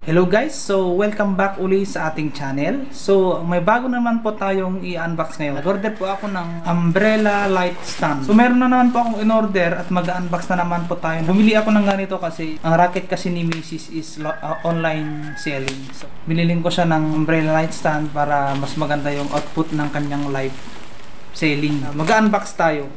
Hello guys, so welcome back uli sa ating channel. So may bago naman po tayong i-unbox ngayon. Nag-order po ako ng umbrella light stand. So meron na naman po akong in-order at mag-unbox na naman po tayo. Bumili ako ng ganito kasi ang racket kasi ni Mrs. is online selling. So binilin ko siya ng umbrella light stand para mas maganda yung output ng kanyang live selling. Mag-unbox tayo.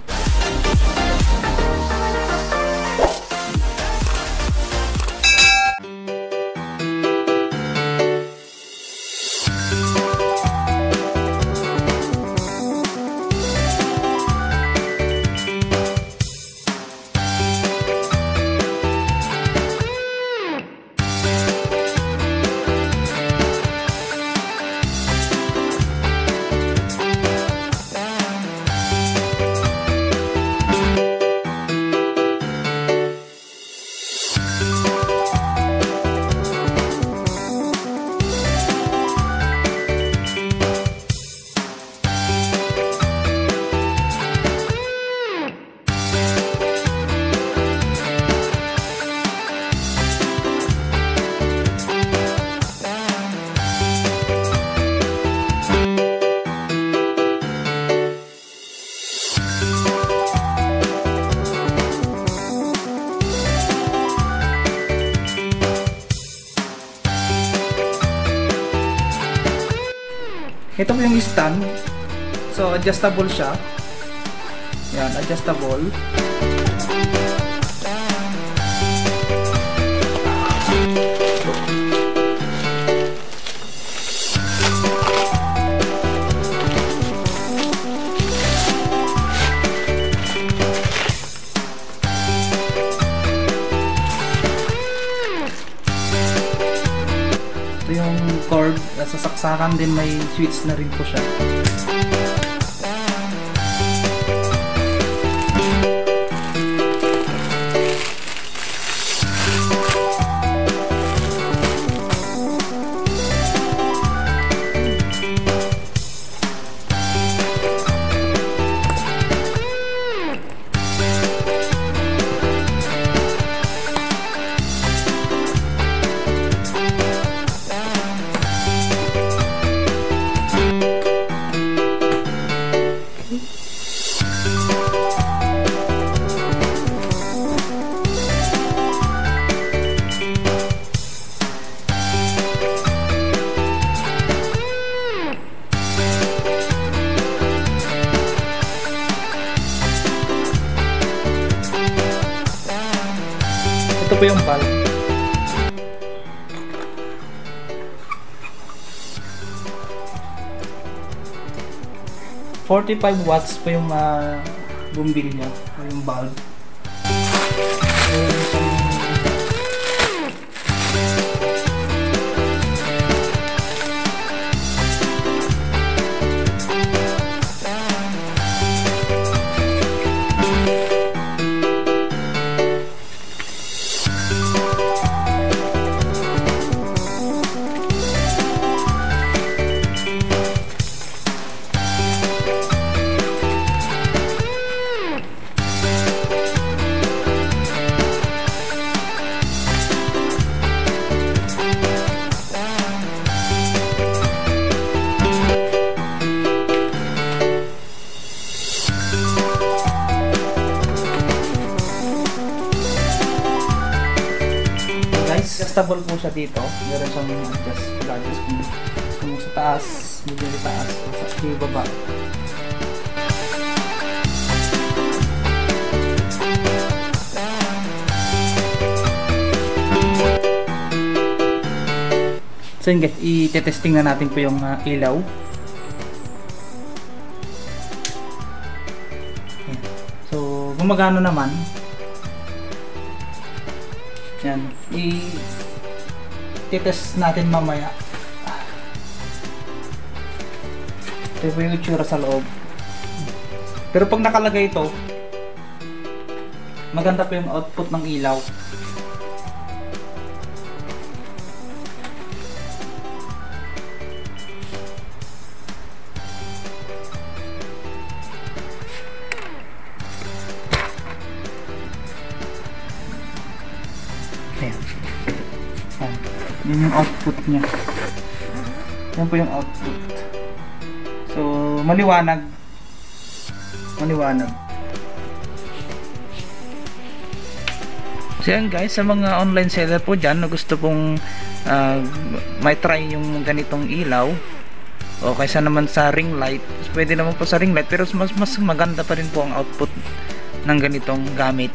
Ito po yung stand. So adjustable siya. Yan, adjustable. Ito yung cord, sa saksakan din may switch na rin po siya. Ito po yung bulb. $45 po yung bumbil niya, o yung bulb. Adjustable po siya dito. Meron siyang adjust kung sa taas, medyo sa taas, o sa baba. So yun guys, i-testing na natin po yung ilaw. So gumagano naman. Yan, i-test natin mamaya. Ito po yung itsura sa loob. Pero pag nakalagay ito, maganda po yung output ng ilaw. Ayan. Yun yung output niya. Yan po yung output. So, maliwanag. Maliwanag. So yan guys, sa mga online seller po dyan na gusto pong may try yung ganitong ilaw o kaysa naman sa ring light, pwede naman po sa ring light pero mas maganda pa rin po ang output ng ganitong gamit.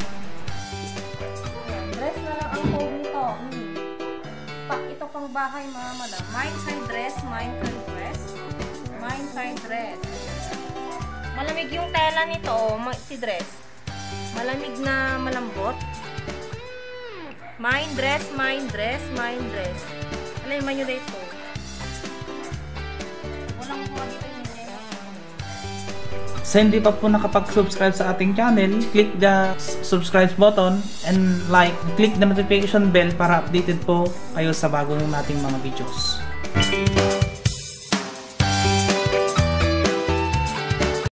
Dress na lang ang code nito. Ito pang bahay mga madam. Mine side dress, mine side dress, mine side dress. Malamig yung tela nito, si dress. Malamig na malambot. Mine dress, mine dress, mine dress. Alay man yun dito. Walang kuha dito yung nila. Sa hindi pa po nakapag-subscribe sa ating channel, click the subscribe button and click the notification bell para updated po kayo sa bagong nating mga videos.